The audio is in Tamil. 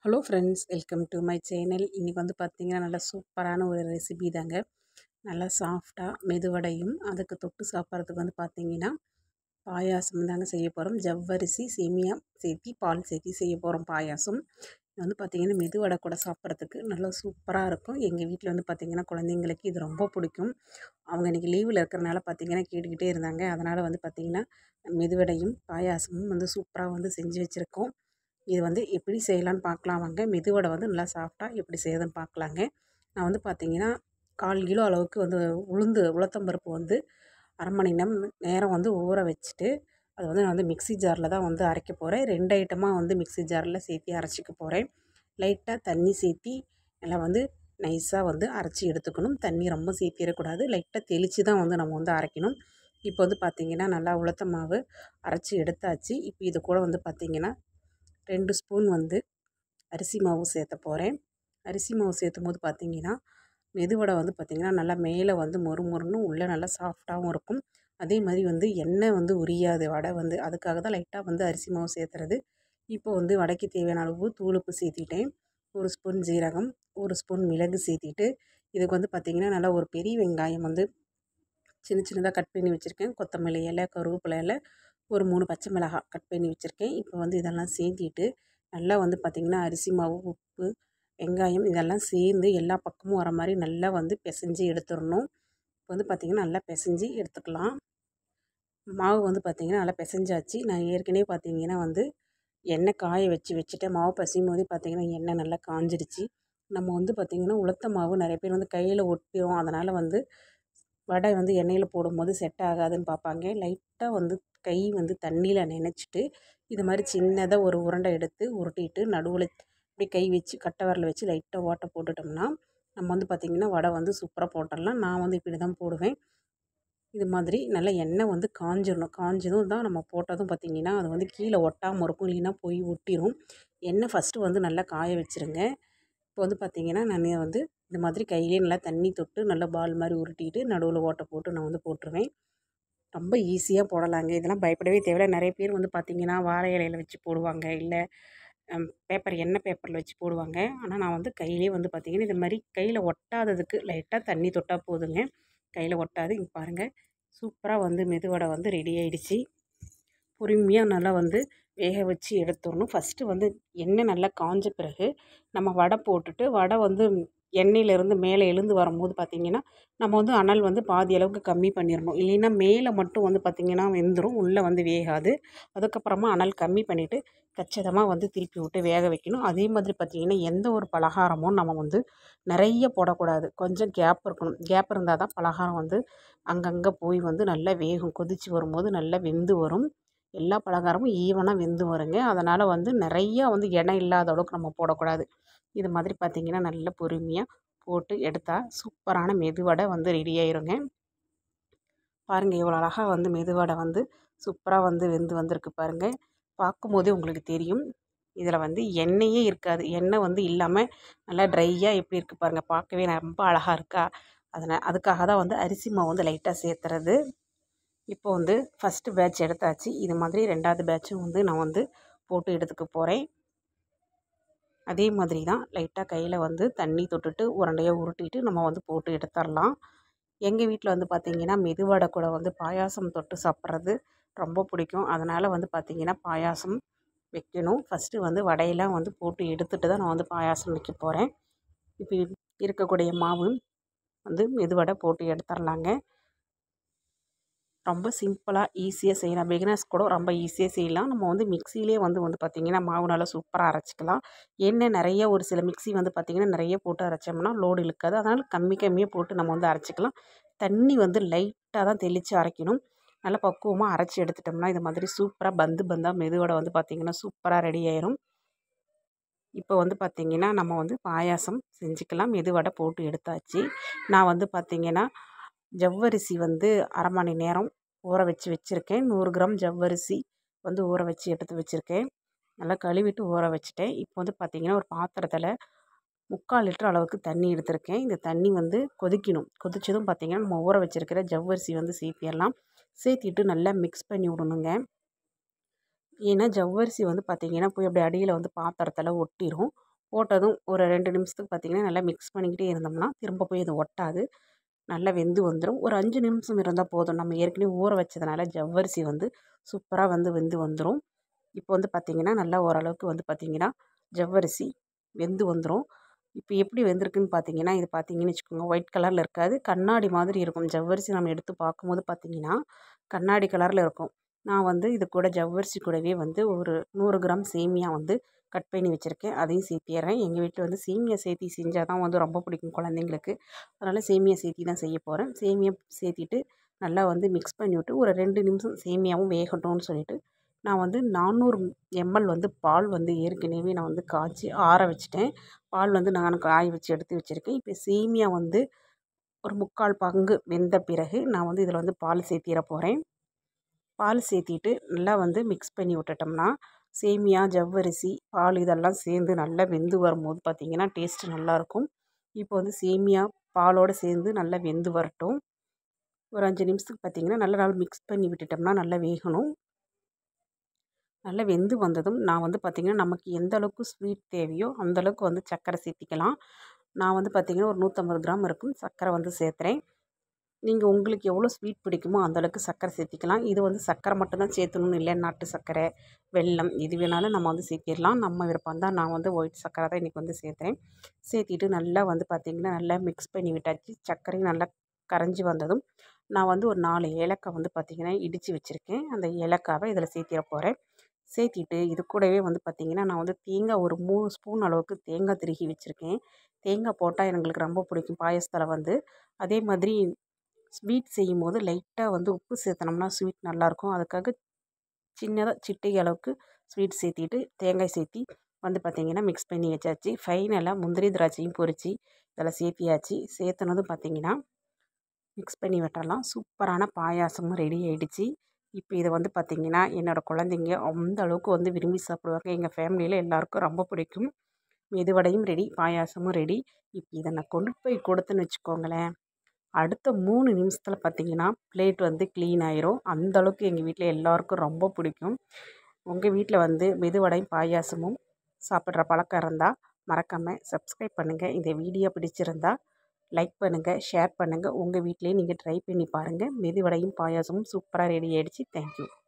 Hello friends, welcome to my channel. இன்றைக்கி வந்து பார்த்திங்கன்னா நல்லா சூப்பரான ஒரு ரெசிபி தாங்க. நல்லா சாஃப்டாக மெதுவடையும் அதுக்கு தொட்டு சாப்பிட்றதுக்கு வந்து பார்த்திங்கன்னா பாயாசம் தாங்க செய்ய போகிறோம். ஜவ்வரிசி சேமியா சேர்த்தி பால் சேர்த்தி செய்ய போகிறோம் பாயாசம். இது வந்து பார்த்திங்கன்னா மெதுவடை கூட சாப்பிட்றதுக்கு நல்லா சூப்பராக இருக்கும். எங்கள் வீட்டில் வந்து பார்த்திங்கன்னா குழந்தைங்களுக்கு இது ரொம்ப பிடிக்கும். அவங்க இன்றைக்கி லீவில் இருக்கிறனால பார்த்திங்கன்னா கேட்டுக்கிட்டே இருந்தாங்க. அதனால் வந்து பார்த்திங்கன்னா மெதுவடையும் பாயாசமும் வந்து சூப்பராக வந்து செஞ்சு வச்சுருக்கோம். இது வந்து எப்படி செய்யலான்னு பார்க்கலாம் வாங்க. மெதுவடை வந்து நல்லா சாஃப்டாக எப்படி செய்யுதுன்னு பார்க்கலாங்க. நான் வந்து பார்த்திங்கன்னா 1/4 கிலோ அளவுக்கு வந்து உளுத்தம்பருப்பு வந்து 1/2 மணி நேரம் வந்து ஊற வச்சுட்டு, அதை வந்து நான் வந்து மிக்ஸி ஜாரில் தான் வந்து அரைக்க போகிறேன். 2 ஐட்டமாக வந்து மிக்ஸி ஜாரில் சேர்த்தி அரைச்சிக்க போகிறேன். லைட்டாக தண்ணி சேர்த்தி நல்லா வந்து நைஸாக வந்து அரைச்சி எடுத்துக்கணும். தண்ணி ரொம்ப சேர்த்திடக்கூடாது. லைட்டாக தெளித்து தான் வந்து நம்ம வந்து அரைக்கணும். இப்போ வந்து பார்த்திங்கன்னா நல்லா உளுத்த மாவு அரைச்சி எடுத்தாச்சு. இப்போ இது கூட வந்து பார்த்திங்கன்னா 2 ஸ்பூன் வந்து அரிசி மாவு சேர்த்த போகிறேன். அரிசி மாவு சேர்த்தும்போது பார்த்திங்கன்னா மெதுவடை வந்து பார்த்திங்கன்னா நல்லா மேலே வந்து மொறுமொறுன்னு உள்ளே நல்லா சாஃப்டாகவும் இருக்கும். அதே மாதிரி வந்து எண்ணெய் வந்து உரியாது வடை வந்து. அதுக்காக தான் லைட்டாக வந்து அரிசி மாவு சேர்த்துறது. இப்போ வந்து வடைக்கு தேவையான அளவு தூளுப்பு சேர்த்திட்டேன். 1 ஸ்பூன் ஜீரகம், 1 ஸ்பூன் மிளகு சேர்த்திட்டு, இதுக்கு வந்து பார்த்திங்கன்னா நல்லா ஒரு பெரிய வெங்காயம் வந்து சின்ன சின்னதாக கட் பண்ணி வச்சுருக்கேன். கொத்தமல்லி இலை, கருவேப்பிலை இலை, ஒரு 3 பச்சை மிளகாய் கட் பண்ணி வச்சுருக்கேன். இப்போ வந்து இதெல்லாம் சேர்த்திட்டு நல்லா வந்து பார்த்திங்கன்னா அரிசி மாவு, உப்பு, வெங்காயம் இதெல்லாம் சேர்ந்து எல்லா பக்கமும் வர மாதிரி நல்லா வந்து பிசைஞ்சு எடுத்துடணும். இப்போ வந்து பார்த்திங்கன்னா நல்லா பிசைஞ்சு எடுத்துக்கலாம். மாவு வந்து பார்த்திங்கன்னா நல்லா பிசைஞ்சாச்சு. நான் ஏற்கனவே பார்த்திங்கன்னா வந்து எண்ணெய் காய வச்சுட்டேன். மாவு பிசையும் போதே பார்த்திங்கன்னா எண்ணெய் நல்லா காஞ்சிடுச்சு. நம்ம வந்து பார்த்திங்கன்னா உளுத்த மாவு நிறைய பேர் வந்து கையில் ஒட்டிடும். அதனால் வந்து வடை வந்து எண்ணெயில் போடும்போது செட் ஆகாதுன்னு பார்ப்பாங்க. லைட்டாக வந்து கை வந்து தண்ணியில் நனைச்சிட்டு இது மாதிரி சின்னதாக ஒரு உருண்டை எடுத்து உருட்டிட்டு நடுவில் இப்படி கை வச்சு கட்டை விரல வச்சு லைட்டாக ஓட்டை போட்டுட்டோம்னா நம்ம வந்து பார்த்திங்கன்னா வடை வந்து சூப்பராக போட்டுடலாம். நான் வந்து இப்படி தான் போடுவேன். இது மாதிரி நல்லா எண்ணெய் வந்து காஞ்சிடணும். காஞ்சதும் தான் நம்ம போட்டதும் பார்த்திங்கன்னா அது வந்து கீழே ஒட்டாமல் இருக்கும். இல்லைன்னா போய் ஒட்டிடும். எண்ணெய் ஃபஸ்ட்டு வந்து நல்லா காய வச்சுருங்க. இப்போ வந்து பார்த்திங்கன்னா நான் வந்து இந்த மாதிரி கையிலே நல்லா தண்ணி தொட்டு நல்லா பால் மாதிரி உருட்டிட்டு நடுவில் ஓட்டை போட்டு நான் வந்து போட்டுருவேன். ரொம்ப ஈஸியாக போடலாங்க. இதெல்லாம் பயப்படவே தேவையில்ல. நிறைய பேர் வந்து பார்த்திங்கன்னா வாழை இலையில் வச்சு போடுவாங்க. இல்லை எண்ணெய் பேப்பரில் வச்சு போடுவாங்க. ஆனால் நான் வந்து கையிலே வந்து பார்த்திங்கன்னா இது மாதிரி கையில் ஒட்டாததுக்கு லைட்டாக தண்ணி தொட்டால் போதுங்க. கையில் ஒட்டாது. இங்கே பாருங்கள், சூப்பராக வந்து மெதுவடை வந்து ரெடி ஆகிடுச்சு. பொறுமையாக நல்லா வந்து வேக வச்சு எடுத்துடணும். ஃபஸ்ட்டு வந்து எண்ணெய் நல்லா காஞ்ச பிறகு நம்ம வடை போட்டுட்டு வடை வந்து எண்ணெயிலேருந்து மேலே எழுந்து வரும்போது பார்த்திங்கன்னா நம்ம வந்து அனல் வந்து பாதி அளவுக்கு கம்மி பண்ணிடணும். இல்லைன்னா மேலே மட்டும் வந்து பார்த்திங்கன்னா வெந்துடும், உள்ளே வந்து வேகாது. அதுக்கப்புறமா அனல் கம்மி பண்ணிவிட்டு கச்சிதமாக வந்து திருப்பி விட்டு வேக வைக்கணும். அதே மாதிரி பார்த்திங்கன்னா எந்த ஒரு பலகாரமும் நம்ம வந்து நிறைய போடக்கூடாது. கொஞ்சம் கேப் இருக்கணும். கேப் இருந்தால் தான் பலகாரம் வந்து அங்கங்கே போய் வந்து நல்லா வேகும். கொதித்து வரும்போது நல்லா வெந்து வரும். எல்லா பலகாரமும் ஈவனாக வெந்து வருங்க. அதனால் வந்து நிறையா வந்து எண்ணெய் இல்லாத அளவுக்கு நம்ம போடக்கூடாது. இது மாதிரி பார்த்திங்கன்னா நல்ல பொறுமையாக போட்டு எடுத்தால் சூப்பரான மெதுவடை வந்து ரெடி ஆயிருங்க. பாருங்கள் எவ்வளோ அழகாக வந்து மெதுவடை வந்து சூப்பராக வந்து வெந்து வந்திருக்கு பாருங்கள். பார்க்கும்போதே உங்களுக்கு தெரியும். இதில் வந்து எண்ணெயே இருக்காது. எண்ணெய் வந்து இல்லாமல் நல்லா ட்ரையாக எப்படி இருக்குது பாருங்கள். பார்க்கவே ரொம்ப அழகாக இருக்கா. அதுக்காக தான் வந்து அரிசி மாவு வந்து லைட்டாக சேர்த்துறது. இப்போ வந்து ஃபஸ்ட்டு பேட்ச் எடுத்தாச்சு. இது மாதிரி 2வது பேட்சும் வந்து நான் வந்து போட்டு எடுத்துக்க போகிறேன். அதே மாதிரி தான் லைட்டாக கையில் வந்து தண்ணி தொட்டுட்டு உருண்டையாக உருட்டிட்டு நம்ம வந்து போட்டு எடுத்துடலாம். எங்கள் வீட்டில் வந்து பார்த்திங்கன்னா மெதுவடை கூட வந்து பாயாசம் தொட்டு சாப்பிட்றது ரொம்ப பிடிக்கும். அதனால் வந்து பார்த்திங்கன்னா பாயாசம் வைக்கணும். ஃபஸ்ட்டு வந்து வடையெல்லாம் வந்து போட்டு எடுத்துகிட்டு தான் நான் வந்து பாயாசம் வைக்க போகிறேன். இப்போ இருக்கக்கூடிய மாவு வந்து மெதுவடை போட்டு எடுத்துடலாங்க. ரொம்ப சிம்பிளாக ஈஸியாக செய்யலாம். பிகினர்ஸ் கூட ரொம்ப ஈஸியாக செய்யலாம். நம்ம வந்து மிக்ஸியிலே வந்து பார்த்திங்கன்னா மாவு நல்லா சூப்பராக அரைச்சிக்கலாம். எண்ணெய் நிறைய ஒரு சில மிக்ஸி வந்து பார்த்திங்கன்னா நிறைய போட்டு அரைச்சோம்னா லோடு இழுக்காது. அதனால் கம்மியாக போட்டு நம்ம வந்து அரைச்சிக்கலாம். தண்ணி வந்து லைட்டாக தான் தெளித்து அரைக்கணும். நல்லா பக்குவமாக அரைச்சி எடுத்துட்டோம்னா இது மாதிரி சூப்பராக பந்தாக மெதுவடை வந்து பார்த்திங்கன்னா சூப்பராக ரெடி ஆயிரும். இப்போ வந்து பார்த்திங்கன்னா நம்ம வந்து பாயாசம் செஞ்சுக்கலாம். மெதுவடை போட்டு எடுத்தாச்சு. நான் வந்து பார்த்திங்கன்னா ஜவ்வரிசி வந்து 1/2 மணி நேரம் ஊற வச்சுருக்கேன். 100 கிராம் ஜவ்வரிசி வந்து ஊற வச்சு எடுத்து வச்சுருக்கேன். நல்லா கழுவிட்டு ஊற வச்சுட்டேன். இப்போ வந்து பார்த்திங்கன்னா ஒரு பாத்திரத்தில் 3/4 லிட்டர் அளவுக்கு தண்ணி எடுத்திருக்கேன். இந்த தண்ணி வந்து கொதிக்கணும். கொதித்ததும் பார்த்திங்கன்னா நம்ம ஊற வச்சுருக்கிற ஜவ்வரிசி வந்து சேர்த்திடலாம். சேர்த்திட்டு நல்லா மிக்ஸ் பண்ணி விடணுங்க. ஏன்னா ஜவ்வரிசி வந்து பார்த்திங்கன்னா போய் அப்படி அடியில் வந்து பாத்திரத்தில் ஒட்டிடும். போட்டதும் ஒரு 2 நிமிஷத்துக்கு பார்த்திங்கன்னா நல்லா மிக்ஸ் பண்ணிக்கிட்டே இருந்தோம்னா திரும்ப போய் இது ஒட்டாது, நல்லா வெந்து வந்துடும். ஒரு 5 நிமிஷம் இருந்தால் போதும். நம்ம ஏற்கனவே ஊற வச்சதுனால ஜவ்வரிசி வந்து சூப்பராக வெந்து வந்துடும். இப்போ வந்து பார்த்திங்கன்னா நல்லா ஓரளவுக்கு வந்து பார்த்திங்கன்னா ஜவ்வரிசி வெந்து வந்துடும். இப்போ எப்படி வெந்திருக்குன்னு பார்த்தீங்கன்னா, இது பார்த்தீங்கன்னு வச்சுக்கோங்க, ஒயிட் கலரில் இருக்காது, கண்ணாடி மாதிரி இருக்கும். ஜவ்வரிசி நம்ம எடுத்து பார்க்கும்போது பார்த்தீங்கன்னா கண்ணாடி கலரில் இருக்கும். நான் வந்து இது கூட ஜவ்வரிசி கூடவே வந்து ஒரு 100 கிராம் சேமியா வந்து கட் பண்ணி வச்சுருக்கேன், அதையும் சேர்த்திடுறேன். எங்கள் வீட்டில் வந்து சேமியா சேர்த்தி செஞ்சால் தான் வந்து ரொம்ப பிடிக்கும் குழந்தைங்களுக்கு. அதனால் சேமியா சேர்த்தி தான் செய்ய போகிறேன். சேமியா சேர்த்திட்டு நல்லா வந்து மிக்ஸ் பண்ணி விட்டு ஒரு 2 நிமிஷம் சேமியாவும் வேகட்டும்னு சொல்லிவிட்டு நான் வந்து 400 ml வந்து பால் வந்து ஏற்கனவே நான் வந்து காய்ச்சி ஆற வச்சுட்டேன். பால் வந்து நான் காய வச்சு எடுத்து வச்சுருக்கேன். இப்போ சேமியா வந்து ஒரு 3/4 பங்கு வெந்த பிறகு நான் வந்து இதில் வந்து பால் சேர்த்திட போகிறேன். பால் சேர்த்திட்டு நல்லா வந்து மிக்ஸ் பண்ணி விட்டுட்டோம்னா சேமியா, ஜவ்வரிசி, பால் இதெல்லாம் சேர்ந்து நல்லா வெந்து வரும்போது பார்த்திங்கன்னா டேஸ்ட்டு நல்லாயிருக்கும். இப்போ வந்து சேமியா பாலோடு சேர்ந்து நல்லா வெந்து வரட்டும். ஒரு 5 நிமிஷத்துக்கு பார்த்திங்கன்னா நல்லா மிக்ஸ் பண்ணி விட்டுட்டோம்னா நல்லா வேகணும். நல்லா வெந்து வந்ததும் நான் வந்து பார்த்திங்கன்னா நமக்கு எந்த அளவுக்கு ஸ்வீட் தேவையோ அந்தளவுக்கு வந்து சர்க்கரை சேர்த்திக்கலாம். நான் வந்து பார்த்திங்கன்னா ஒரு 150 கிராம் இருக்கும் சர்க்கரை வந்து சேர்த்துறேன். நீங்கள் உங்களுக்கு எவ்வளோ ஸ்வீட் பிடிக்குமோ அந்தளவுக்கு சர்க்கரை சேர்த்திக்கலாம். இது வந்து சர்க்கரை மட்டும்தான் சேர்த்தணும்னு இல்லை, நாட்டு சர்க்கரை, வெல்லம் எது வேணாலும் நம்ம வந்து சேர்த்திடலாம். நம்ம விருப்பம் தான். நான் வந்து ஒயிட் சர்க்கரை தான் இன்றைக்கி வந்து சேர்த்துறேன். சேர்த்திட்டு நல்லா வந்து பார்த்திங்கன்னா நல்லா மிக்ஸ் பண்ணி விட்டாச்சு. சர்க்கரையும் நல்லா கரைஞ்சி வந்ததும் நான் வந்து ஒரு 4 ஏலக்காய் வந்து பார்த்திங்கன்னா இடித்து வச்சுருக்கேன். அந்த ஏலக்காவை இதில் சேர்த்திட போகிறேன். சேர்த்திட்டு இது கூடவே வந்து பார்த்திங்கன்னா நான் வந்து தேங்காய் ஒரு 3 ஸ்பூன் அளவுக்கு தேங்காய் திருகி வச்சுருக்கேன். தேங்காய் போட்டால் எங்களுக்கு ரொம்ப பிடிக்கும் பாயசத்தில் வந்து. அதே மாதிரி ஸ்வீட் செய்யும்போது லைட்டாக வந்து உப்பு சேர்த்தனோம்னா ஸ்வீட் நல்லாயிருக்கும். அதுக்காக சின்னதாக சிட்டிகை அளவுக்கு ஸ்வீட் சேர்த்திட்டு தேங்காய் சேர்த்தி வந்து பார்த்திங்கன்னா மிக்ஸ் பண்ணி வச்சாச்சு. ஃபைனலாக முந்திரி திராட்சையும் பொரித்து இதில் சேர்த்தியாச்சு. சேர்த்துனதும் பார்த்திங்கன்னா மிக்ஸ் பண்ணி விட்டுறலாம். சூப்பரான பாயாசமும் ரெடி ஆகிடுச்சு. இப்போ இதை வந்து பார்த்திங்கன்னா என்னோடய குழந்தைங்க அந்த அளவுக்கு வந்து விரும்பி சாப்பிடுவாங்க. எங்கள் ஃபேமிலியில் எல்லாேருக்கும் ரொம்ப பிடிக்கும். மெதுவடையும் ரெடி, பாயாசமும் ரெடி. இப்போ இதை நான் கொண்டு போய் கொடுத்தேன்னு வச்சுக்கோங்களேன், அடுத்த 3 நிமிஷத்தில் பார்த்திங்கன்னா பிளேட் வந்து க்ளீன் ஆயிரும். அந்தளவுக்கு எங்கள் வீட்டில் எல்லாேருக்கும் ரொம்ப பிடிக்கும். உங்கள் வீட்டில் வந்து மெதுவடையும் பாயாசமும் சாப்பிட்ற பழக்கம் இருந்தால் மறக்காமல் சப்ஸ்கிரைப் பண்ணுங்கள். இந்த வீடியோ பிடிச்சிருந்தா லைக் பண்ணுங்கள், ஷேர் பண்ணுங்கள். உங்கள் வீட்டிலேயே நீங்கள் ட்ரை பண்ணி பாருங்கள். மெதுவடையும் பாயாசமும் சூப்பராக ரெடி ஆகிடுச்சு. தேங்க்யூ.